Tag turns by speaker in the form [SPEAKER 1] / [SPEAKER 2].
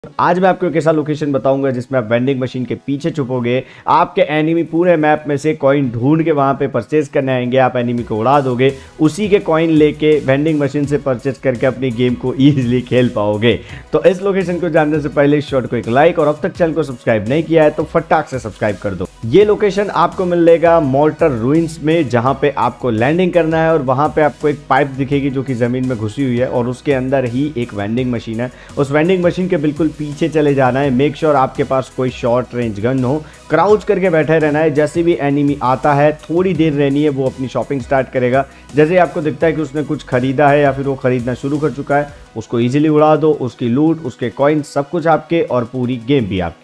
[SPEAKER 1] आज मैं आपको एक ऐसा लोकेशन बताऊंगा जिसमें आप वेंडिंग मशीन के पीछे छुपोगे, आपके एनिमी पूरे मैप में से कॉइन ढूंढ के वहां पे परचेज करने आएंगे, आप एनिमी को उड़ा दोगे, उसी के कॉइन लेके वेंडिंग मशीन से परचेज करके अपनी गेम को इजीली खेल पाओगे। तो इस लोकेशन को जानने से पहले इस शॉट को एक लाइक और अब तक चैनल को सब्सक्राइब नहीं किया है तो फटाक से सब्सक्राइब कर दो। ये लोकेशन आपको मिलेगा मोर्टर रूइंस में, जहां पे आपको लैंडिंग करना है और वहां पे आपको एक पाइप दिखेगी जो कि जमीन में घुसी हुई है और उसके अंदर ही एक वेंडिंग मशीन है। उस वेंडिंग मशीन के बिल्कुल पीछे चले जाना है। मेक श्योर आपके पास कोई शॉर्ट रेंज गन हो, क्राउच करके बैठे रहना है। जैसे भी एनिमी आता है थोड़ी देर रहनी है, वो अपनी शॉपिंग स्टार्ट करेगा। जैसे आपको दिखता है कि उसने कुछ खरीदा है या फिर वो खरीदना शुरू कर चुका है, उसको इजीली उड़ा दो। उसकी लूट, उसके कॉइन सब कुछ आपके और पूरी गेम भी आपकी।